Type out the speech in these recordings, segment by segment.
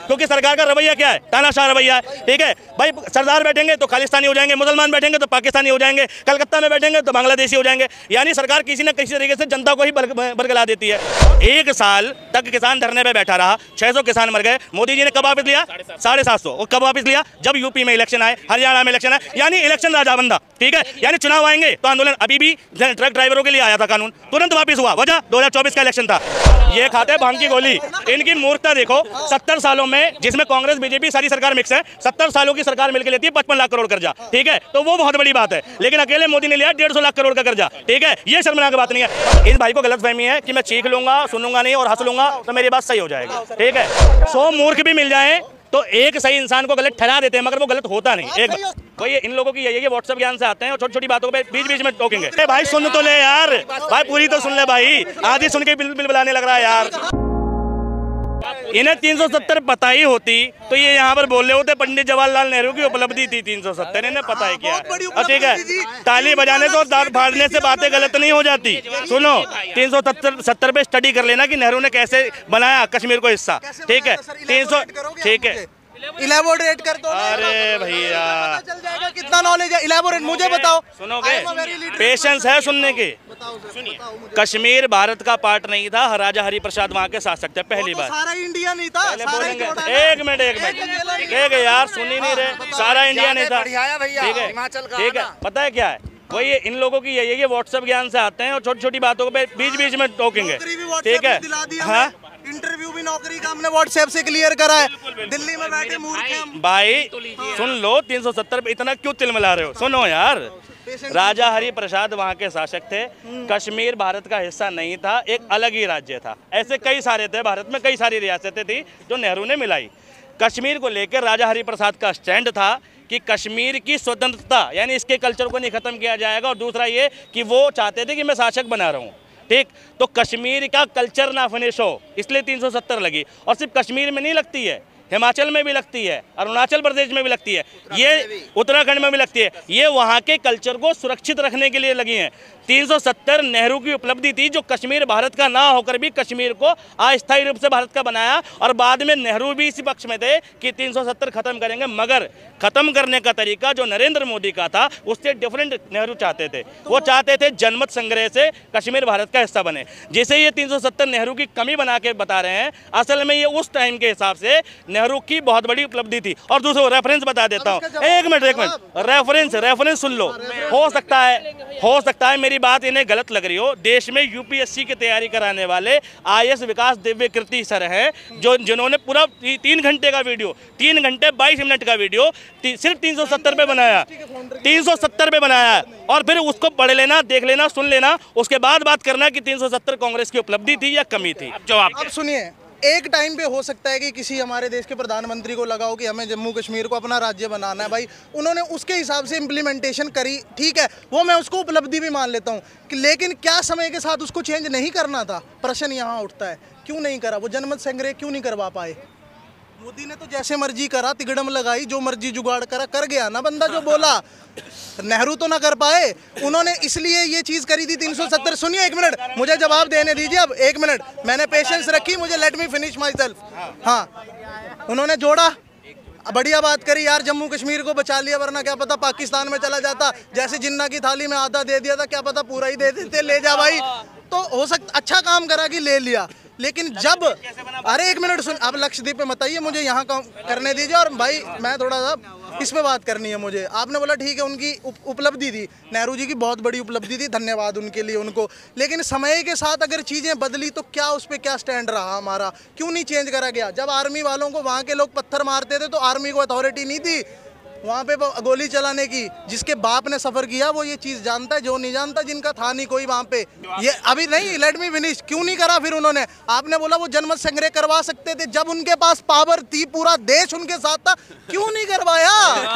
क्योंकि सरकार का रवैया क्या है, तानाशाह रवैया है। ठीक है भाई, सरदार बैठेंगे तो खालिस्तानी हो जाएंगे, मुसलमान बैठेंगे तो पाकिस्तानी हो जाएंगे, कलकत्ता में बैठेंगे तो बांग्लादेशी हो जाएंगे। यानी सरकार किसी न किसी तरीके से जनता को ही बरगला देती है। 1 साल तक किसान धरने पे बैठा रहा, 600 किसान मर गए। मोदी जी ने कब वापस लिया? 750। और कब वापस लिया? जब यूपी में इलेक्शन आए, हरियाणा में इलेक्शन आए, यानी इलेक्शन राजा बंदा। ठीक है, यानी चुनाव आएंगे तो आंदोलन। अभी भी ट्रक ड्राइवरों के लिए आया था कानून, तुरंत वापस हुआ। वजह 2024 का इलेक्शन था। ये खाते भांग की गोली। इनकी मूर्खता देखो, 70 सालों में, जिसमें कांग्रेस बीजेपी सारी सरकार मिक्स है, 70 सालों की सरकार मिलकर लेती है 55 लाख करोड़ कर्जा। ठीक है, तो वो बहुत बड़ी बात है। लेकिन अकेले मोदी ने लिया 150 लाख करोड़ का कर्जा। ठीक है, ये शर्मनाक बात नहीं है। इस भाई को गलतफहमी है कि मैं चीख लूंगा, सुनूंगा नहीं और हंस लूंगा तो मेरी बात सही हो जाएगी। ठीक है, 100 मूर्ख भी मिल जाए तो एक सही इंसान को गलत ठहरा देते हैं, मगर वो गलत होता नहीं। एक भाई इन लोगों की यही है, व्हाट्सएप ज्ञान से आते हैं और छोटी छोटी बातों पे बीच बीच में टोकेंगे। भाई सुन तो ले यार, भाई पूरी तो सुन ले भाई, आधी सुन के बिल बुलाने लग रहा है यार। इन्हें 370 पता ही होती तो ये यहाँ पर बोल रहे होते पंडित जवाहरलाल नेहरू की उपलब्धि थी 370, इन्हें पता है क्या। ठीक है, ताली बजाने से और दांत फाड़ने से बातें गलत नहीं हो जाती। सुनो, 370 पे स्टडी कर लेना कि नेहरू ने कैसे बनाया कश्मीर को हिस्सा। ठीक है, 300, ठीक है, इलेबोरेट कर दो। अरे भैया चल जाएगा कितना नॉलेज है, इलेबोरेट मुझे बताओ। सुनोगे, पेशेंस है सुनने के। कश्मीर भारत का पार्ट नहीं था, राजा हरिप्रसाद वहाँ के शासक थे। पहली बात, सारा इंडिया नहीं था। एक मिनट एक यार, सुन ही नहीं रहे। सारा इंडिया नहीं था। ठीक है, ठीक है, पता है क्या है, वही इन लोगों की यही है, व्हाट्सएप ज्ञान से आते हैं और छोटी छोटी बातों पे बीच बीच में टोकेंगे। ठीक है, हाँ, इंटरव्यू भी नौकरी का हमने व्हाट्सएप से क्लियर करा है। दिल्ली में बैठे मूर्ख हैं भाई। सुन लो, 370 पे इतना क्यों तिलमिला रहे हो? सुनो यार, राजा हरिप्रसाद वहाँ के शासक थे। कश्मीर भारत का हिस्सा नहीं था, एक अलग ही राज्य था। ऐसे कई सारे थे, भारत में कई सारी रियासतें थी जो नेहरू ने मिलाई। कश्मीर को लेकर राजा हरिप्रसाद का स्टैंड था कि कश्मीर की स्वतंत्रता, यानी इसके कल्चर को नहीं खत्म किया जाएगा। और दूसरा ये कि वो चाहते थे कि मैं शासक बना रहा हूँ। ठीक, तो कश्मीर का कल्चर ना फिनिश हो, इसलिए 370 लगी। और सिर्फ कश्मीर में नहीं लगती है, हिमाचल में भी लगती है, अरुणाचल प्रदेश में भी लगती है, ये उत्तराखंड में भी लगती है। ये वहाँ के कल्चर को सुरक्षित रखने के लिए लगी हैं। 370 नेहरू की उपलब्धि थी, जो कश्मीर भारत का ना होकर भी कश्मीर को अस्थायी रूप से भारत का बनाया। और बाद में नेहरू भी इसी पक्ष में थे कि 370 खत्म करेंगे, मगर खत्म करने का तरीका जो नरेंद्र मोदी का था उससे डिफरेंट नेहरू चाहते थे। वो चाहते थे जनमत संग्रह से कश्मीर भारत का हिस्सा बने, जिसे ये 370 नेहरू की कमी बना के बता रहे हैं। असल में ये उस टाइम के हिसाब से नेहरू की बहुत बड़ी उपलब्धि थी। और दूसरा रेफरेंस बता देता हूँ, एक मिनट, रेफरेंस सुन लो। हो सकता है मेरी बात इन्हें गलत लग रही हो। देश में यूपीएससी की तैयारी कराने वाले IAS विकास दिव्य कीर्ति सर हैं, जिन्होंने पूरा 3 घंटे का वीडियो, 3 घंटे 22 मिनट का वीडियो सिर्फ 370 पे बनाया, 370 पे बनाया। और फिर उसको पढ़ लेना, देख लेना, सुन लेना, उसके बाद बात करना कि 370 कांग्रेस की उपलब्धि थी या कमी थी। अब सुनिए, एक टाइम पे हो सकता है कि किसी हमारे देश के प्रधानमंत्री को लगा हो कि हमें जम्मू कश्मीर को अपना राज्य बनाना है। भाई उन्होंने उसके हिसाब से इम्प्लीमेंटेशन करी, ठीक है, वो मैं उसको उपलब्धि भी मान लेता हूँ। लेकिन क्या समय के साथ उसको चेंज नहीं करना था? प्रश्न यहाँ उठता है, क्यों नहीं करा? वो जनमत संग्रह क्यों नहीं करवा पाए? मोदी ने तो जैसे मर्जी करा, तिगड़म लगाई, जो मर्जी जुगाड़ करा, कर गया ना बंदा जो बोला। नेहरू तो ना कर पाए, उन्होंने इसलिए ये चीज़ करी थी 370। सुनिए एक मिनट, मुझे जवाब देने दीजिए। अब 1 मिनट, मैंने पेशेंस रखी, मुझे let me finish myself. हाँ, उन्होंने जोड़ा, बढ़िया बात करी यार, जम्मू कश्मीर को बचा लिया, वरना क्या पता पाकिस्तान में चला जाता। जैसे जिन्ना की थाली में आधा दे दिया था, क्या पता पूरा ही दे देते, ले जा भाई। तो हो सकता अच्छा काम करा कि ले लिया। लेकिन जब, अरे 1 मिनट सुन, अब लक्षद्वीप पे मत आइए, मुझे यहाँ करने दीजिए। और भाई मैं थोड़ा सा इस पे बात करनी है मुझे। आपने बोला ठीक है, उनकी उपलब्धि थी, नेहरू जी की बहुत बड़ी उपलब्धि थी, धन्यवाद उनके लिए उनको। लेकिन समय के साथ अगर चीज़ें बदली तो क्या उस पर क्या स्टैंड रहा हमारा? क्यों नहीं चेंज करा गया? जब आर्मी वालों को वहाँ के लोग पत्थर मारते थे तो आर्मी को अथॉरिटी नहीं थी वहाँ पे गोली चलाने की। जिसके बाप ने सफ़र किया वो ये चीज़ जानता है, जो नहीं जानता, जिनका था नहीं कोई वहाँ पे। ये अभी नहीं, लेट मी फिनिश। क्यों नहीं करा फिर उन्होंने? आपने बोला वो जनमत संग्रह करवा सकते थे, जब उनके पास पावर थी, पूरा देश उनके साथ था, क्यों नहीं करवाया?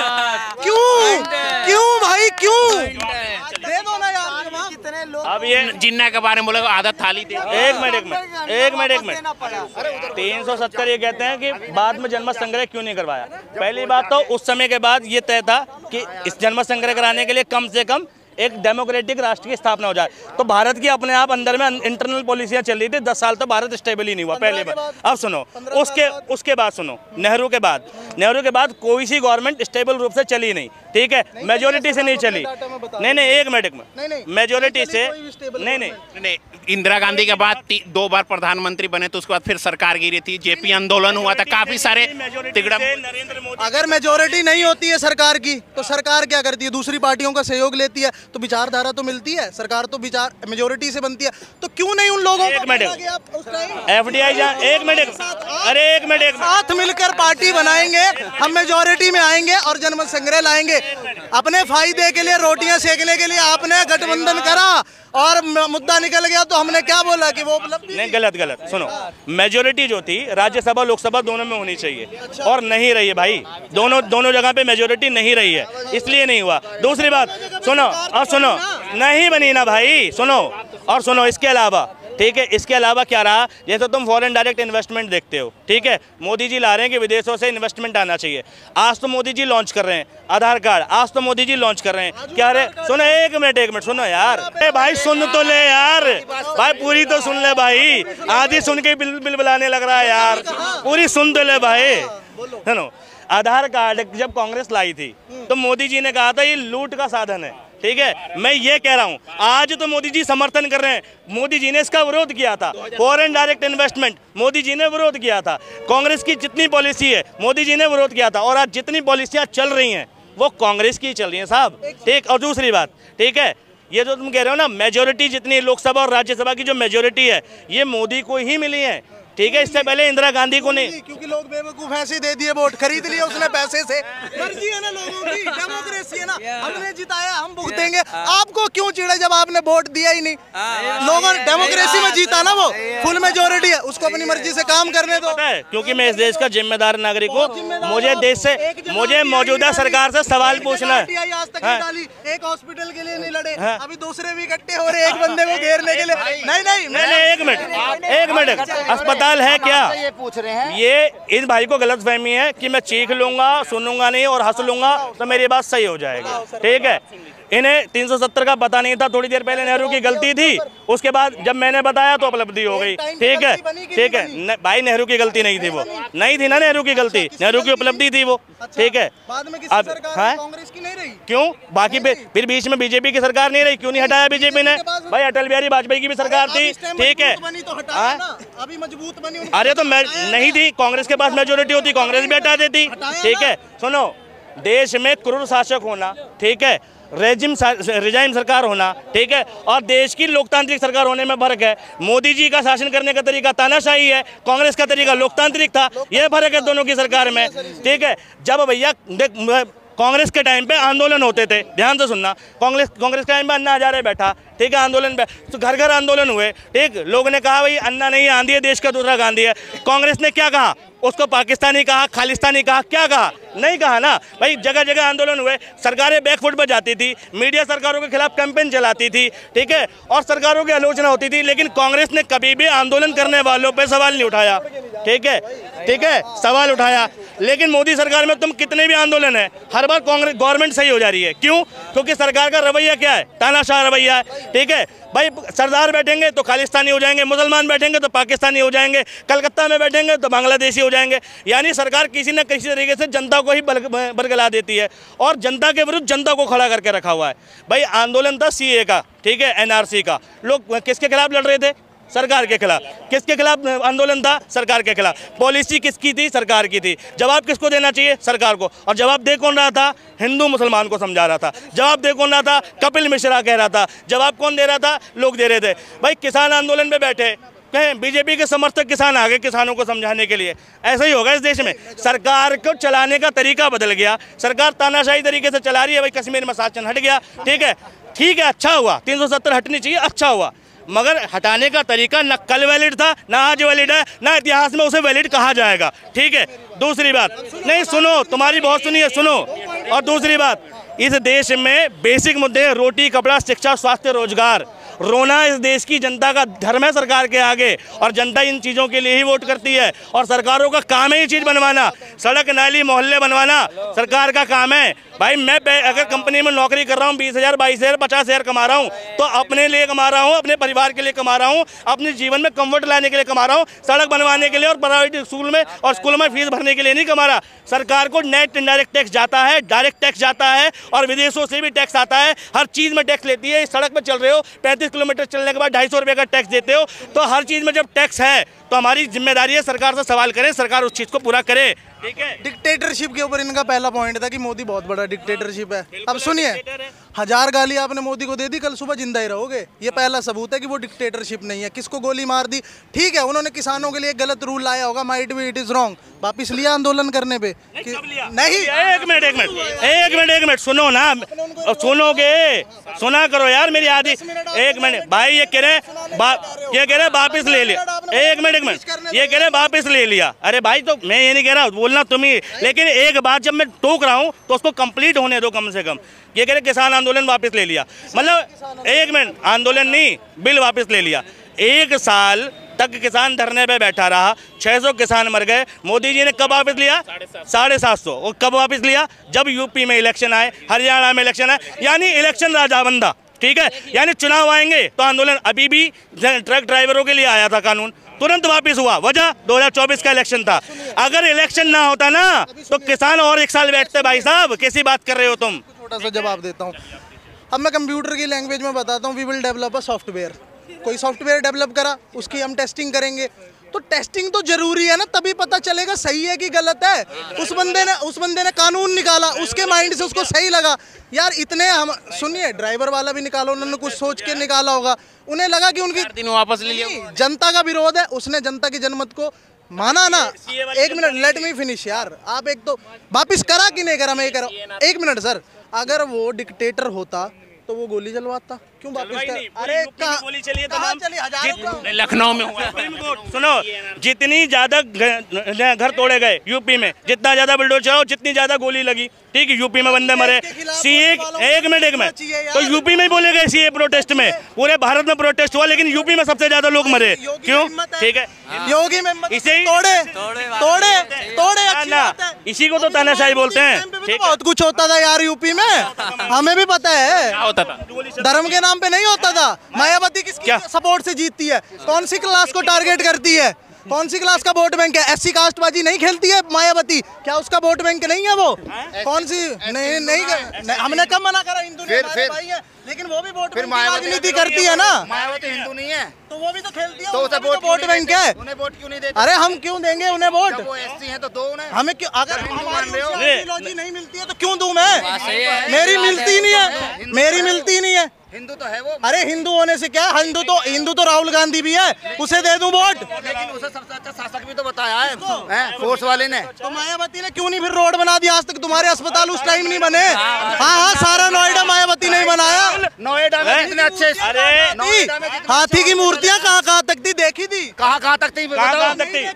क्यों भाई, क्यों? दे दो ना यार। कितने लोग अब ये जिन्ना के बारे में बोले आदत थाली दे। एक मिनट 370 ये कहते हैं कि बाद में जनमत संग्रह क्यों नहीं करवाया। पहली बात तो उस समय के बाद ये तय था कि इस जनमत संग्रह कराने के लिए कम से कम एक डेमोक्रेटिक राष्ट्र की स्थापना हो जाए। तो भारत की अपने आप अंदर में इंटरनल पॉलिसियां चल रही थी, 10 साल तो भारत स्टेबल ही नहीं हुआ पहले बार। अब सुनो, उसके बाद सुनो, नेहरू के बाद कोई सी गवर्नमेंट स्टेबल रूप से चली नहीं, ठीक है, मेजोरिटी से नहीं चली। नहीं एक मिनट, मेजोरिटी से नहीं। इंदिरा गांधी के बाद 2 बार प्रधानमंत्री बने, तो उसके बाद फिर सरकार गिरी थी, जेपी आंदोलन हुआ था, काफी सारे तिगड़म। अगर मेजोरिटी नहीं होती है सरकार की तो सरकार क्या करती है? दूसरी पार्टियों का सहयोग लेती है, तो विचारधारा तो मिलती है, सरकार तो विचार मेजोरिटी से बनती है। तो क्यों नहीं उन लोगों को FDI एक मिनट, अरे एक मिनट, साथ मिलकर पार्टी बनाएंगे, हम मेजोरिटी में आएंगे और जनमत संग्रह लाएंगे। अपने फायदे के लिए, रोटियां सेकने के लिए आपने गठबंधन करा और मुद्दा निकल गया, तो हमने क्या बोला कि वो उपलब्धि नहीं। गलत सुनो, मेजोरिटी जो थी राज्यसभा लोकसभा दोनों में होनी चाहिए, और नहीं रही है भाई, दोनों जगह पे मेजोरिटी नहीं रही है, इसलिए नहीं हुआ। दूसरी बात सुनो, और सुनो, नहीं बनी ना भाई, सुनो और सुनो, इसके अलावा, ठीक है, इसके अलावा क्या रहा, जैसे तुम फॉरेन डायरेक्ट इन्वेस्टमेंट देखते हो, ठीक है, मोदी जी ला रहे हैं कि विदेशों से इन्वेस्टमेंट आना चाहिए। आज तो मोदी जी लॉन्च कर रहे हैं आधार कार्ड, आज तो मोदी जी लॉन्च कर रहे हैं। क्या रे, सुनो एक मिनट सुनो यार, अरे भाई सुन तो ले यार, भाई पूरी तो सुन ले भाई, आधी सुन के बिल बुलाने लग रहा है यार, पूरी सुन तो ले भाई। सुनो, आधार कार्ड जब कांग्रेस लाई थी तो मोदी जी ने कहा था ये लूट का साधन है, ठीक है, मैं ये कह रहा हूँ, आज तो मोदी जी समर्थन कर रहे हैं। मोदी जी ने इसका विरोध किया था, foreign direct investment Modi ji ने विरोध किया था, कांग्रेस की जितनी पॉलिसी है मोदी जी ने विरोध किया था, और आज जितनी पॉलिसियां चल रही हैं वो कांग्रेस की चल रही हैं साहब, ठीक। और दूसरी बात, ठीक है, ये जो तुम कह रहे हो ना, मेजोरिटी जितनी लोकसभा और राज्यसभा की जो मेजोरिटी है ये मोदी को ही मिली है, ठीक है, इससे पहले इंदिरा गांधी को नहीं, क्योंकि लोग बेवकूफ ऐसे दे दिए, वोट खरीद लिए उसने पैसे से। मर्जी है ना लोगों की, डेमोक्रेसी है ना, हमने जिताया हम भुगतेंगे। आपको क्यों चिढ़े जब आपने वोट दिया ही नहीं? लोगों ने डेमोक्रेसी में जीता ना, वो फुल मेजोरिटी है, उसको अपनी मर्जी से काम करने दो। क्योंकि मैं इस देश का जिम्मेदार नागरिक हूँ, मुझे देश से, मुझे मौजूदा सरकार से सवाल पूछना है। आज तक नहीं डाली, एक हॉस्पिटल के लिए नहीं लड़े, अभी दूसरे भी इकट्ठे हो रहे एक बंदे को घेरने के लिए। नहीं, एक मिनट, अस्पताल है क्या? ये पूछ रहे हैं, ये इस भाई को गलतफहमी है कि मैं चीख लूंगा, सुनूंगा नहीं और हंस लूंगा तो मेरी बात सही हो जाएगी, ठीक है। इन्हें 370 का पता नहीं था, थोड़ी देर पहले नेहरू की गलती थी, उसके बाद जब मैंने बताया तो उपलब्धि हो गई, ठीक है, ठीक है भाई, नेहरू की गलती नहीं थी, वो नहीं थी ना नेहरू की गलती, नेहरू की उपलब्धि थी वो, ठीक है। अब कांग्रेस की नहीं रही, क्यों? बाकी फिर बीच में बीजेपी की सरकार नहीं रही, क्यों नहीं हटाया बीजेपी ने? भाई अटल बिहारी वाजपेयी की भी सरकार थी, ठीक है, अभी मजबूत बनी। अरे तो मैं नहीं थी, कांग्रेस के पास मेजोरिटी होती, कांग्रेस भी हटा देती, ठीक है। सुनो, देश में क्रूर शासक होना, ठीक है, रिजाइम सरकार होना, ठीक है, और देश की लोकतांत्रिक सरकार होने में फर्क है। मोदी जी का शासन करने का तरीका तानाशाही है, कांग्रेस का तरीका लोकतांत्रिक था, यह फर्क है दोनों की सरकार में, ठीक है। जब भैया कांग्रेस के टाइम पे आंदोलन होते थे, ध्यान से सुनना, कांग्रेस के टाइम पे अन्ना हजारे बैठा, ठीक है, आंदोलन पे तो घर घर आंदोलन हुए, ठीक, लोगों ने कहा भाई अन्ना नहीं आंधी है, देश का दूसरा गांधी है। कांग्रेस ने क्या कहा? उसको पाकिस्तानी कहा, खालिस्तानी कहा, क्या कहा? नहीं कहा ना भाई, जगह जगह आंदोलन हुए, सरकारें बैकफुट पर जाती थी, मीडिया सरकारों के खिलाफ कैंपेन चलाती थी, ठीक है, और सरकारों की आलोचना होती थी, लेकिन कांग्रेस ने कभी भी आंदोलन करने वालों पे सवाल नहीं उठाया, ठीक है, ठीक है, सवाल उठाया। लेकिन मोदी सरकार में तुम कितने भी आंदोलन है, हर बार कांग्रेस गवर्नमेंट सही हो जा रही है, क्यों? क्योंकि सरकार का रवैया क्या है? तानाशाह रवैया है, ठीक है भाई। सरदार बैठेंगे तो खालिस्तानी हो जाएंगे, मुसलमान बैठेंगे तो पाकिस्तानी हो जाएंगे, कलकत्ता में बैठेंगे तो बांग्लादेशी हो जाएंगे, यानी सरकार किसी न किसी तरीके से जनता को ही बरगला देती है, और जनता के विरुद्ध जनता को खड़ा करके रखा हुआ है। भाई आंदोलन था CA का, ठीक है, NRC का, लोग किसके खिलाफ लड़ रहे थे? सरकार के खिलाफ। किसके खिलाफ आंदोलन था? सरकार के खिलाफ। पॉलिसी किसकी थी? सरकार की थी। जवाब किसको देना चाहिए? सरकार को। और जवाब दे कौन रहा था? हिंदू मुसलमान को समझा रहा था। जवाब दे कौन रहा था? कपिल मिश्रा कह रहा था। जवाब कौन दे रहा था? लोग दे रहे थे। भाई किसान आंदोलन में बैठे, कहें बीजेपी के समर्थक किसान आ गए किसानों को समझाने के लिए। ऐसा ही होगा इस देश में। सरकार को चलाने का तरीका बदल गया, सरकार तानाशाही तरीके से चला रही है। भाई कश्मीर में शासन हट गया, ठीक है, अच्छा हुआ, 370 हटनी चाहिए, अच्छा हुआ, मगर हटाने का तरीका न कल वैलिड था, ना आज वैलिड है, ना इतिहास में उसे वैलिड कहा जाएगा, ठीक है। दूसरी बात, नहीं सुनो, तुम्हारी बहुत सुनिए, सुनो। और दूसरी बात, इस देश में बेसिक मुद्दे रोटी, कपड़ा, शिक्षा, स्वास्थ्य, रोजगार। रोना इस देश की जनता का धर्म है सरकार के आगे, और जनता इन चीज़ों के लिए ही वोट करती है। और सरकारों का काम है ये चीज़ बनवाना, सड़क नाली मोहल्ले बनवाना सरकार का काम है। भाई मैं अगर कंपनी में नौकरी कर रहा हूँ 20,000 22,000 50,000 कमा रहा हूँ तो अपने लिए कमा रहा हूँ, अपने परिवार के लिए कमा रहा हूँ, अपने जीवन में कंफर्ट लाने के लिए कमा रहा हूँ, सड़क बनवाने के लिए और प्राइवेट स्कूल में और स्कूल में फीस भरने के लिए नहीं कमा रहा। सरकार को नेट इनडायरेक्ट टैक्स जाता है, डायरेक्ट टैक्स जाता है और विदेशों से भी टैक्स आता है, हर चीज़ में टैक्स लेती है। सड़क पर चल रहे हो 35 किलोमीटर चलने के बाद 250 रुपये का टैक्स देते हो, तो हर चीज़ में जब टैक्स है तो हमारी जिम्मेदारी है सरकार से सवाल करें, सरकार उस चीज़ को पूरा करे। ठीक है, डिक्टेटरशिप के ऊपर इनका पहला पॉइंट था कि मोदी बहुत बड़ा डिक्टेटरशिप है। अब सुनिए, 1000 गाली आपने मोदी को दे दी, कल सुबह जिंदा ही रहोगे। ये पहला सबूत है कि वो डिक्टेटरशिप नहीं है। किसको गोली मार दी, ठीक है, उन्होंने किसानों के लिए एक गलत रूल लाया होगा, might be it is wrong, वापिस लिया आंदोलन करने पे नहीं। एक मिनट सुनो ना, सुनोगे, सुना करो यार मेरी आदि। एक मिनट भाई, ये कह रहे वापिस ले लिया। एक मिनट ये कह रहे वापिस ले लिया। अरे भाई तो मैं ये नहीं कह रहा, बोलना तुम ही, लेकिन एक बात जब मैं टोक रहा हूँ तो उसको कंप्लीट होने दो कम से कम। ये कह रहे किसान आंदोलन वापस ले लिया, मतलब एक मिनट, आंदोलन नहीं, बिल वापस ले लिया। 1 साल तक किसान धरने पे बैठा रहा, 600 किसान मर गए। मोदी जी ने कब वापस लिया? 750। और कब वापस लिया? जब यूपी में इलेक्शन आए, हरियाणा में इलेक्शन आए, यानी इलेक्शन राजा बंदा। ठीक है, यानी चुनाव आएंगे तो आंदोलन। अभी भी ट्रक ड्राइवरों के लिए आया था कानून, तुरंत वापस हुआ, वजह 2024 का इलेक्शन था। अगर इलेक्शन ना होता ना तो किसान और 1 साल बैठते। भाई साहब कैसी बात कर रहे हो तुम? छोटा सा जवाब देता हूँ। अब मैं कंप्यूटर की लैंग्वेज में बताता हूँ। We will develop a software. कोई सॉफ्टवेयर डेवलप करा, उसकी हम टेस्टिंग करेंगे, तो टेस्टिंग तो जरूरी है ना, तभी पता चलेगा सही है कि गलत है। उस बंदे ने कानून निकाला, उसके माइंड से उसको सही लगा। यार इतने हम सुनिए, ड्राइवर वाला भी निकाला, उन्होंने कुछ सोच के निकाला होगा, उन्हें लगा कि उनकी दिन वापस ले लिया। जनता का विरोध है, उसने जनता की जनमत को माना ना। एक मिनट, लेट मी फिनिश यार। आप एक तो वापिस करा कि नहीं करा, मैं ये कह रहा हूँ। एक मिनट सर, अगर वो डिक्टेटर होता तो वो गोली चलवाता, क्यों वापस कर? अरे गोली चलिए तमाम लखनऊ में हुआ। सुनो, जितनी ज्यादा घर तोड़े गए यूपी में, जितना ज्यादा बुलडोजर चलाओ, जितनी ज्यादा गोली लगी, ठीक है, यूपी में बंदे मरे। सीए एक मिनट तो यूपी में ही बोले गए सीए प्रोटेस्ट में, पूरे भारत में प्रोटेस्ट हुआ, लेकिन यूपी में सबसे ज्यादा लोग मरे, क्यों? ठीक है, योगी में इसे तोड़े ना, इसी को तो तानाशाही बोलते हैं। बहुत कुछ होता था यार यूपी में, हमें भी पता है। होता था, धर्म के नाम पे नहीं होता था। मायावती किसके सपोर्ट से जीतती है? कौन सी क्लास को टारगेट करती है? कौन सी क्लास का वोट बैंक है? एससी कास्टबाजी नहीं खेलती है मायावती, क्या उसका वोट बैंक नहीं है वो? कौन सी? नहीं, हमने कब मना करा? हिंदू हमारे भाई है, लेकिन वो भी वोट बैंक की राजनीति करती है ना। मायावती हिंदू नहीं है तो वो भी तो खेलती है, तो उसे वोट बैंक है। उन्हें वोट क्यों नहीं देते? अरे हम क्यों देंगे उन्हें वोट? वो एससी हैं तो दो उन्हें। हमें क्यों? अगर हिंदू मान रहे हो? आइडियोलॉजी नहीं मिलती है तो क्यों दूं मैं? मेरी मिलती नहीं है, मेरी मिलती नहीं है। हिंदू तो है वो। अरे हिंदू होने से क्या? हिंदू तो राहुल गांधी भी है, उसे दे दूं वोट? लेकिन उसे सबसे अच्छा शासक भी तो बताया है फोर्स वाले ने। तो मायावती ने क्यों नहीं फिर रोड बना दिया? आज तक तुम्हारे अस्पताल उस टाइम नहीं बने। हाँ, सारा नोएडा मायावती नहीं बनाया। नोएडा में कितने अच्छे, हाथी की मूर्तियाँ कहाँ तक थी? देखी थी? कहाँ तक थी? कहाँ तक थी?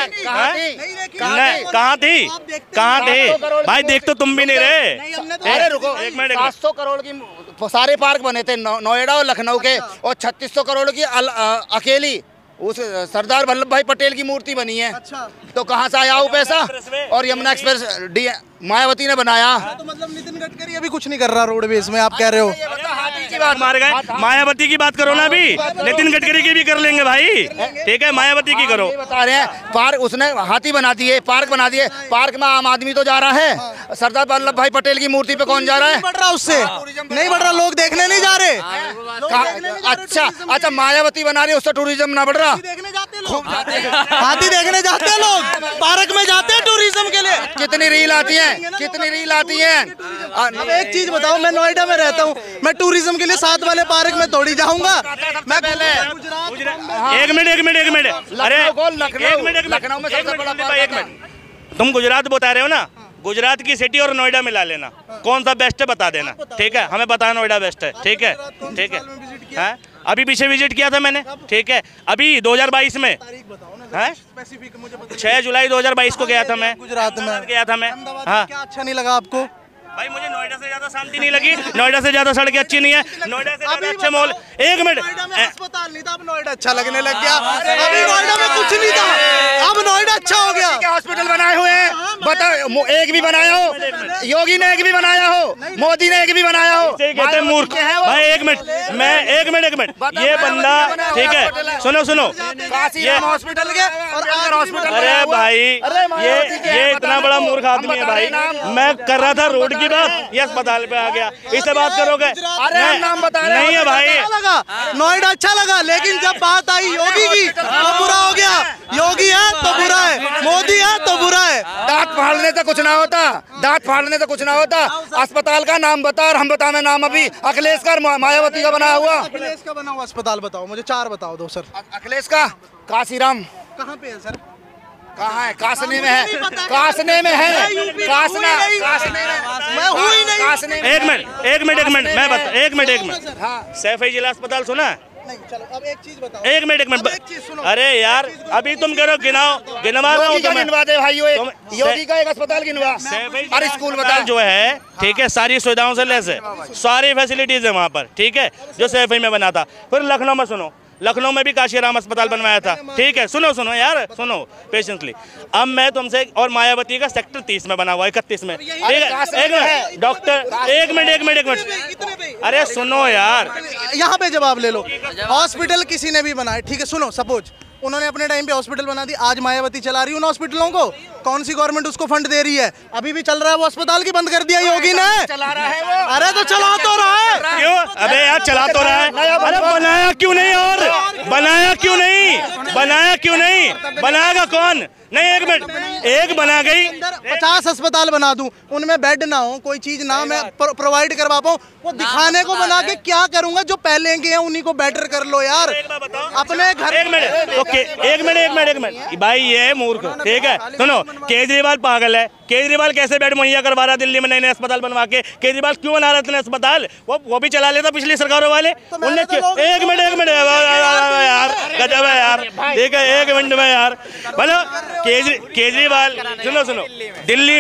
कहाँ थे भाई? देख तो तुम भी नहीं रहे। अरे रुको, एक मिनट, 700 करोड़ की सारे पार्क बने थे नोएडा और लखनऊ के, और 3600 करोड़ की अकेली उस सरदार वल्लभ भाई पटेल की मूर्ति बनी है। अच्छा, तो कहाँ से आया वो पैसा? और यमुना एक्सप्रेस मायावती ने बनाया। तो मतलब नितिन गडकरी अभी कुछ नहीं कर रहा रोडवेज में, आप कह रहे हो? हाथी की बात मार गए, मायावती की बात करो ना, अभी नितिन गडकरी की भी कर लेंगे भाई, ठीक है, मायावती की करो। बता रहे हैं, पार्क उसने हाथी बना दिए, पार्क बना दिए, पार्क में आम आदमी तो जा रहा है, सरदार वल्लभ भाई पटेल की मूर्ति पे कौन जा रहा है? बढ़ रहा उससे नहीं बढ़ रहा, लोग देखने नहीं जा रहे। अच्छा, मायावती बना रही है, उससे टूरिज्म ना बढ़ रहा? देखने जाते हैं लोग, हाथी देखने जाते हैं लोग, पार्क में जाते हैं टूरिज्म के लिए। कितनी रील आती है, कितनी रील आती है। अब एक चीज बताओ, मैं नोएडा में रहता हूँ, मैं टूरिज्म के लिए साथ वाले पार्क में थोड़ी जाऊंगा? मैं पहले एक मिनट, अरे लखनऊ में सबसे बड़ा एक मिनट, तुम गुजरात बता रहे हो ना, गुजरात की सिटी और नोएडा मिला लेना, कौन सा बेस्ट है बता देना, ठीक है? हमें पता है नोएडा बेस्ट है, ठीक है, ठीक है। अभी पीछे विजिट किया था मैंने, ठीक है, अभी 2022 में, 6 जुलाई 2022 को गया था मैं, गुजरात में गया था मैं। हाँ, क्या अच्छा नहीं लगा आपको? भाई मुझे नोएडा से ज्यादा शांति नहीं लगी, नोएडा से ज्यादा सड़कें अच्छी नहीं है, नोएडा से ज्यादा अच्छे मॉल। एक मिनट, अस्पताल नहीं था, अब नोएडा अच्छा लगने लग गया। अभी नोएडा में कुछ नहीं था, अब नोएडा अच्छा हो गया। हॉस्पिटल बनाए हुए हैं, बताओ एक भी बनाया हो, योगी ने एक भी बनाया हो, मोदी ने एक भी बनाया हो? कहते हैं मूर्ख भाई। एक मिनट ये बंदा, ठीक है, सुनो ये हॉस्पिटल के और हॉस्पिटल। अरे भाई ये इतना बड़ा मूर्ख आदमी है भाई। मैं कर रहा था रोड की बात, ये अस्पताल पे आ गया, इससे बात करोगे? अरे नाम बता रहे नहीं है भाई। नोएडा अच्छा लगा, लेकिन जब बात आई योगी की तो बुरा हो गया। योगी है तो बुरा है, मोदी है तो बुरा है। दांत फाड़ने से कुछ ना होता, दांत फाड़ने से कुछ ना होता। अस्पताल का नाम बता और हम बताएं नाम। अभी अखिलेश का मायावती का बना हुआ, अखिलेश का बना हुआ अस्पताल बताओ मुझे, 4 बताओ दो सर। अखिलेश का काशीराम कहाँ पे है सर? कहाँ है? कासने में है, कासने में है, कासना, मैं हूँ ही नहीं। कासने में। एक मिनट मैं बता, एक मिनट हाँ, सैफई जिला अस्पताल सुना? नहीं, चलो अब एक चीज बताओ। एक मिनट अब एक चीज सुनो। अरे यार अभी तुम कह रहे हो गिनवा रहा हूँ योगी का तुम्हें। गिनवा दे भाइयों, योगी का एक अस्पताल गिनवा सैफई और स्कूल बता। जो है, ठीक है, सारी सुविधाओं से लैस है, सारी फैसिलिटीज है वहाँ पर, ठीक है, जो सैफई में बना था। फिर लखनऊ में सुनो, लखनऊ में भी काशीराम अस्पताल बनवाया था, ठीक है, सुनो यार, सुनो पेशेंसली। अब मैं तुमसे, और मायावती का सेक्टर 30 में बना हुआ है, 31 में, ठीक है। एक मिनट डॉक्टर, एक मिनट, अरे सुनो यार, यहाँ पे जवाब ले लो। हॉस्पिटल किसी ने भी बनाए, ठीक है, सुनो, सपोज उन्होंने अपने टाइम पे हॉस्पिटल बना दी, आज मायावती चला रही है उन हॉस्पिटलों को। कौन सी गवर्नमेंट उसको फंड दे रही है? अभी भी चल रहा है वो अस्पताल, की बंद कर दिया योगी ने। चला रहा है वो। अरे तो चला तो रहा है। क्यों? अबे यार चला तो रहा है, अरे बनाया क्यों नहीं? और बनाया क्यों नहीं? बनाएगा कौन? नहीं, एक मिनट, एक बना गई, 50 अस्पताल बना दूं, उनमें बेड ना हो, कोई चीज ना मैं प्रोवाइड करवा पाऊं, वो दिखाने को बना के क्या करूंगा? जो पहले के हैं उन्हीं को बेटर कर लो यार अपने घर। एक मिनट भाई, ये मूर्ख, ठीक है, सुनो, केजरीवाल पागल है। केजरीवाल कैसे बेड मुहैया करवा रहा दिल्ली में नए अस्पताल बनवा के? केजरीवाल क्यों बना रहे थे अस्पताल? वो भी चला लेता पिछली सरकारों वाले। उनने एक मिनट यार, गजब है यार, ठीक है, एक मिनट में यार, बोलो केजरीवाल, सुनो, दिल्ली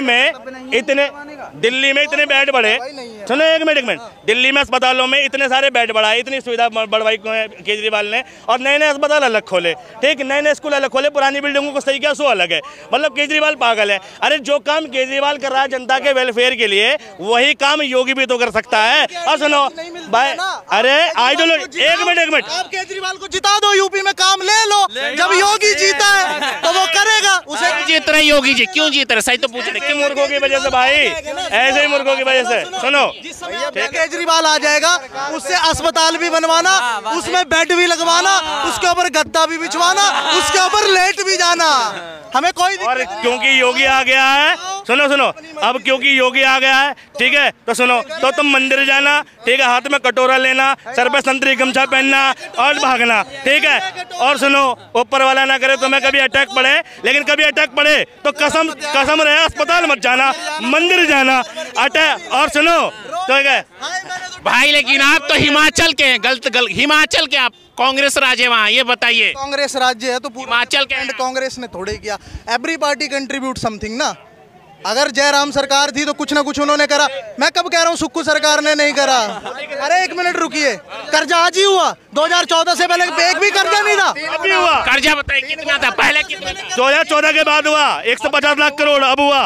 में इतने बेड बढ़े, सुनो एक मिनट, दिल्ली में अस्पतालों में इतने सारे बेड बढ़ाए, इतनी सुविधा बढ़वाई केजरीवाल ने, और नए अस्पताल अलग खोले, ठीक, नए स्कूल अलग खोले, पुरानी बिल्डिंगों को सही किया, सो अलग है। मतलब केजरीवाल पागल है। अरे जो काम केजरीवाल कर रहा है जनता के वेलफेयर के लिए, वही काम योगी भी तो कर सकता है। और सुनो भाई, अरे आइडियोलॉजी, एक मिनट, आप केजरीवाल को जिता दो, यूपी में काम ले लो। जब योगी जीता है तो वो करेगा। उसे जीत रहे योगी जी, क्यों जीत रहे? सही तो पूछ रहे। कि मूर्खों की वजह से भाई, ऐसे ही मूर्खों की वजह से। सुनो, केजरीवाल आ जाएगा, उससे अस्पताल भी बनवाना, उसमें बेड भी लगवाना, उसके ऊपर गद्दा भी बिछवाना, उसके ऊपर लेट भी जाना, हमें कोई। और क्योंकि योगी आ गया है, सुनो, अब क्योंकि योगी आ गया है, ठीक है, तो सुनो, तो तुम मंदिर जाना, ठीक है, हाथ में कटोरा लेना, सर पे संतरी गमछा पहनना और भागना, ठीक है। और सुनो, ऊपर वाला ना करे तुम्हें कभी अटैक पड़े, लेकिन कभी अटैक पड़े तो कसम रहे अस्पताल मत जाना, मंदिर जाना, अटैक। और सुनो, तो है भाई, लेकिन आप तो हिमाचल के हैं, गलत हिमाचल के, आप कांग्रेस राज है वहाँ, ये बताइए। कांग्रेस राज्य है तो हिमाचल के कांग्रेस ने थोड़े किया। एवरी पार्टी कंट्रीब्यूट समथिंग ना। अगर जयराम सरकार थी तो कुछ ना कुछ उन्होंने करा। मैं कब कह रहा हूँ सुक्खू सरकार ने नहीं करा? अरे एक मिनट रुकिए, कर्जा आज ही हुआ, 2014 से पहले एक भी कर्जा नहीं था। अभी हुआ कर्जा बताइए कितना था, पहले कितना था? 2014 के बाद हुआ 150 लाख करोड़, अब हुआ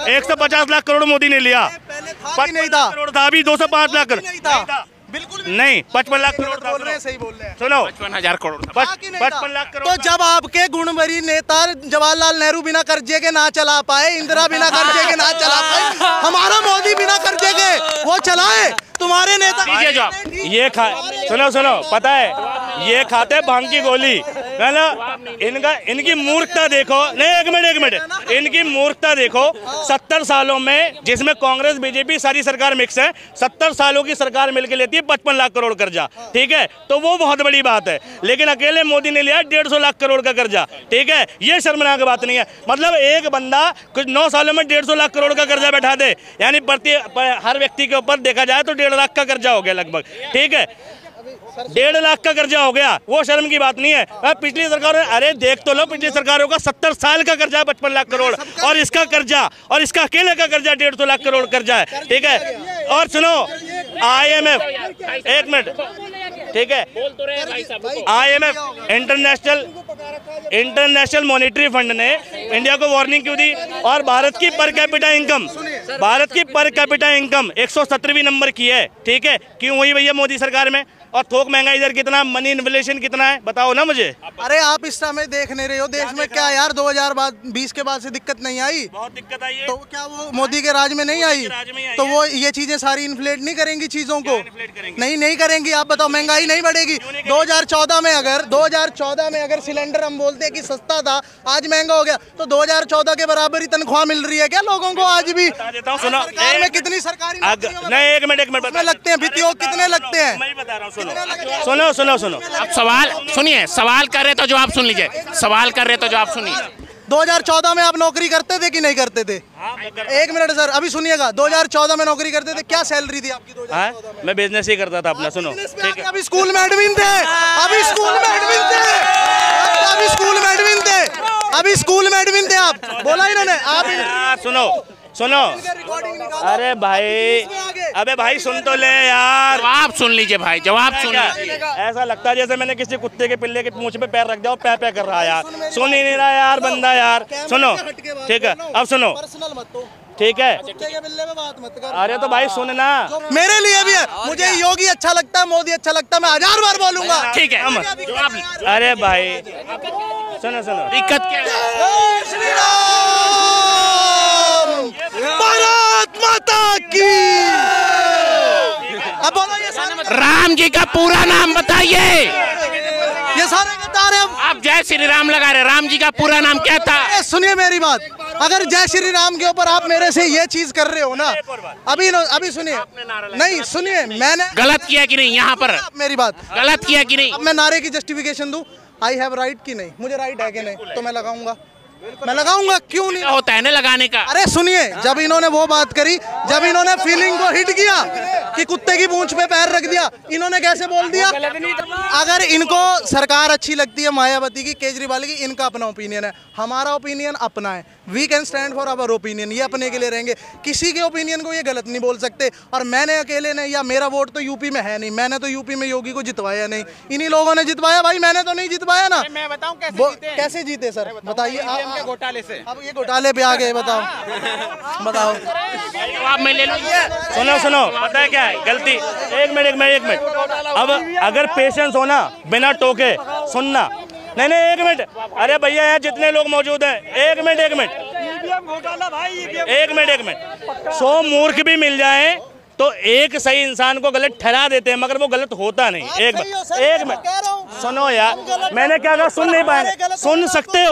150 लाख करोड़ मोदी ने लिया। पहले नहीं था, करोड़ था, अभी 205 लाख करोड़ नहीं था, बिल्कुल नहीं, 55 लाख करोड़ था। बोल रहे हैं, सही बोल रहे हैं। सुनो, 55,000 करोड़ था। 55 लाख करोड़। तो जब आपके गुणवरी नेता जवाहरलाल नेहरू बिना कर्जे के ना चला पाए, इंदिरा बिना कर्जे के ना चला पाए, हमारा मोदी बिना कर्जे के वो चलाए। तुम्हारे नेता ये सुनो, पता है ये खाते भांग की गोली है ना। इनकी मूर्खता देखो, नहीं एक मिनट, इनकी मूर्खता देखो। 70 सालों में, जिसमें कांग्रेस बीजेपी सारी सरकार मिक्स है, 70 सालों की सरकार मिलकर लेती है 55 लाख करोड़ कर्जा, ठीक है, तो वो बहुत बड़ी बात है। लेकिन अकेले मोदी ने लिया 150 लाख करोड़ का कर्जा, ठीक है, ये शर्मनाक बात नहीं है। मतलब एक बंदा कुछ 9 सालों में 150 लाख करोड़ का कर्जा बैठा दे, यानी हर व्यक्ति के ऊपर देखा जाए तो 1.5 लाख का कर्जा हो गया लगभग, ठीक है, 1.5 लाख का कर्जा हो गया, वो शर्म की बात नहीं है। पिछली सरकार, अरे देख तो लो, पिछली सरकारों का 70 साल का कर्जा 55 लाख करोड़, और इसका कर्जा, और इसका अकेले का कर्जा 150 लाख करोड़ कर्जा है, ठीक है। और सुनो, IMF, एक मिनट, ठीक है। बोल तो रहे भाई साहब। IMF इंटरनेशनल मॉनेटरी फंड ने इंडिया को वार्निंग क्यों दी? और भारत की पर कैपिटा इनकम 117वीं नंबर की है, ठीक है। क्यों हुई भैया मोदी सरकार में? और थोक महंगाई दर कितना, मनी इन्फ्लेशन कितना है, बताओ ना मुझे। अरे आप इस समय देख नहीं रहे हो देश में क्या यार, 2020 के बाद से दिक्कत नहीं आई? बहुत दिक्कत आई है। तो क्या वो मोदी के राज में नहीं आई? तो वो ये चीजें सारी इन्फ्लेट नहीं करेंगी चीजों को? नहीं करेंगी। आप बताओ, महंगाई नहीं बढ़ेगी? 2014 में अगर सिलेंडर हम बोलते हैं कि सस्ता था, आज महंगा हो गया, तो 2014 के बराबर ही तनख्वाह मिल रही है क्या लोगों को आज भी? देता हूँ, सुनो। सरकार में कितनी सरकारी नहीं, एक मिनट लगते हैं, वित्तीय कितने लगते हैं? मैं बता रहा हूँ, सुनो। अब सवाल सुनिए, सवाल कर रहे तो जवाब सुन लीजिए, सवाल कर रहे तो जवाब सुनिए। 2014 में आप नौकरी करते थे कि नहीं करते थे? एक मिनट सर, अभी सुनिएगा। 2014 में नौकरी करते थे, क्या सैलरी थी आपकी 2014 में? मैं बिजनेस ही करता था अपना। सुनो, ठीक है। अभी स्कूल में एडमिन थे, अभी स्कूल में एडमिन थे आप। बोला इन्होंने आप। सुनो। अरे भाई सुन तो ले यार। जवाब सुन लीजिए भाई, जवाब सुन लीजिए। ऐसा लगता है जैसे मैंने किसी कुत्ते के पिल्ले के पूंछ पे पैर रख दिया और पै कर रहा है यार। सुन ही नहीं रहा यार बंदा यार। सुनो, ठीक है, अब सुनो, ठीक है। अरे तो भाई सुनना, मेरे लिए भी है, मुझे योगी अच्छा लगता है, मोदी अच्छा लगता है, मैं 1000 बार बोलूंगा। ठीक है, जवाब। अरे भाई सुनो, दिक्कत क्या है? श्री भारत माता की। अब बोलो ये सारे राम जी का पूरा नाम बताइए। ये सारे गद्दार हैं। आप जय श्री राम लगा रहे, राम जी का पूरा नाम क्या था? सुनिए मेरी बात, अगर जय श्री राम के ऊपर आप मेरे से ये चीज कर रहे हो ना, अभी सुनिए, नहीं सुनिए, मैंने गलत किया कि नहीं? यहाँ पर मेरी बात गलत किया कि नहीं? अब मैं नारे की जस्टिफिकेशन दूं, आई हैव राइट की नहीं, मुझे राइट है कि नहीं, तो मैं लगाऊंगा, क्यों नहीं? होता है ना लगाने का। अरे सुनिए, जब इन्होंने वो बात करी, जब इन्होंने फीलिंग को हिट किया कि कुत्ते की पूंछ पे पैर रख दिया, इन्होंने कैसे बोल दिया? अगर इनको सरकार अच्छी लगती है मायावती की, केजरीवाल की, इनका अपना ओपिनियन है, हमारा ओपिनियन अपना है। We can stand for our opinion, ये अपने के लिए रहेंगे, किसी के ओपिनियन को ये गलत नहीं बोल सकते। और मैंने अकेले नहीं, या मेरा वोट तो यूपी में है नहीं, मैंने तो यूपी में योगी को जितवाया नहीं, इन्हीं लोगों ने जितवाया भाई, मैंने तो नहीं जितवाया ना। मैं बताऊं कैसे जीते सर, बताइए आप। घोटाले से, अब ये घोटाले पे आ गए, बताओ। जवाब मैं ले लूँ। सुनो, पता है क्या है गलती? एक मिनट। अब अगर पेशेंस हो ना, बिना टोके सुनना। नहीं, एक मिनट। अरे भैया यहाँ जितने लोग मौजूद हैं, एक मिनट। 100 मूर्ख भी मिल जाएं तो एक सही इंसान को गलत ठहरा देते हैं, मगर वो गलत होता नहीं। एक मिनट सुनो यार, मैंने क्या कहा? सुन नहीं पाए? सुन सकते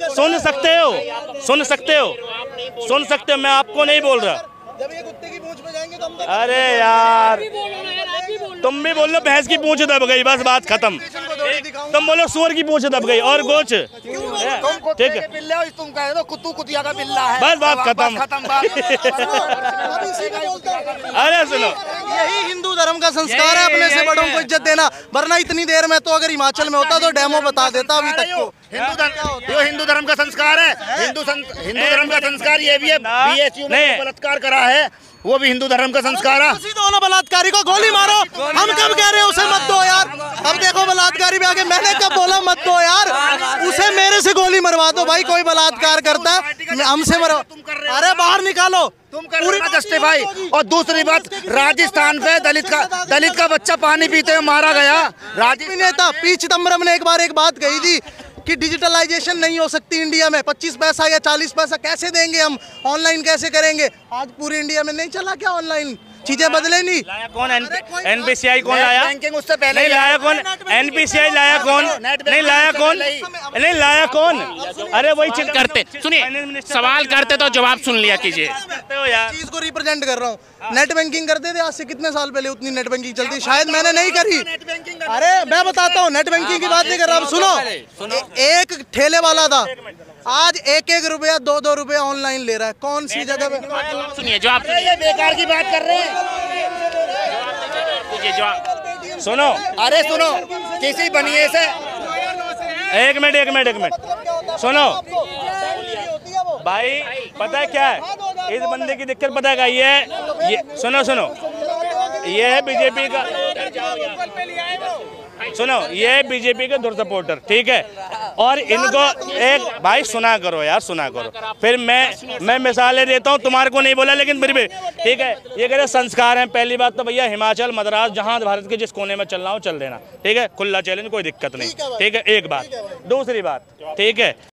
हो, मैं आपको नहीं बोल रहा। जब ये कुत्ते की पूंछ पे जाएंगे तो हम तो अरे यार तुम भी बोल लो भैंस की पूंछ दब गई, बस बात खत्म। तुम बोलो सुअर की पूंछ दब गई और गोच, ठीक है, तुम कह दो कुत्तू कुतिया का बिल्ला है, बस बात खत्म। अरे सुनो, यही हिंदू धर्म का संस्कार है, अपने से बड़ों को इज्जत देना। वरना इतनी देर में तो अगर हिमाचल में होता तो डेमो बता देता अभी तक को। हिंदू धर्म का संस्कार है, हिंदू धर्म का संस्कार ये भी है। बीएचयू में बलात्कार करा है, वो भी हिंदू धर्म का संस्कार है। उसी दोनों बलात्कारी को गोली मारो। हम कब कह रहे हैं उसे मत दो यार? अब देखो बलात्कारी भी आगे, मैंने कब बोला मत दो यार? उसे मेरे से गोली मरवा दो भाई, कोई बलात्कार करता है हमसे मरवा। अरे बाहर निकालो, तुम कर रहे हो जस्टिफाई। और दूसरी बात, राजस्थान पे दलित का बच्चा पानी पीते हुए मारा गया। राजनीति नेता पी चिदम्बरम ने एक बार एक बात कही थी कि डिजिटलाइजेशन नहीं हो सकती इंडिया में, 25 पैसा या 40 पैसा कैसे देंगे हम, ऑनलाइन कैसे करेंगे? आज पूरे इंडिया में नहीं चला क्या ऑनलाइन? चीजें बदले नहीं। लाया कौन? एनपीसीआई कौन लाया? बैंकिंग उससे पहले नहीं लाया कौन? एनपीसीआई लाया कौन? नहीं लाया कौन? नहीं लाया कौन? अरे वही चीज करते, सुनिए, सवाल करते तो जवाब सुन लिया कीजिए। चीज को रिप्रेजेंट कर रहा हूँ। नेट बैंकिंग करते थे आज से कितने साल पहले, उतनी नेट बैंकिंग चलती, शायद मैंने नहीं करी। अरे मैं बताता हूँ, नेट बैंकिंग की बात नहीं कर रहा। सुनो, एक ठेले वाला था, आज 1-1 रुपया 2-2 रुपया ऑनलाइन ले रहा है। कौन सी जगह पे? सुनिए जवाब, ये बेकार की बात कर रहे हैं। सुनो, अरे सुनो, किसी बनिए से एक मिनट सुनो भाई, पता है क्या है इस बंदे की दिक्कत? पता है क्या ये सुनो, ये है बीजेपी का। सुनो, ये बीजेपी के धुर सपोर्टर, ठीक है, और इनको एक भाई सुना करो यार, सुना करो, फिर मैं मिसालें देता हूँ, तुम्हारे को नहीं बोला लेकिन फिर भी ठीक है। ये कह रहे संस्कार हैं। पहली बात तो भैया हिमाचल, मद्रास, जहाँ भारत के जिस कोने में चल रहा हो चल देना, ठीक है, खुला चैलेंज, कोई दिक्कत नहीं, ठीक है, एक बात। दूसरी बात, ठीक है,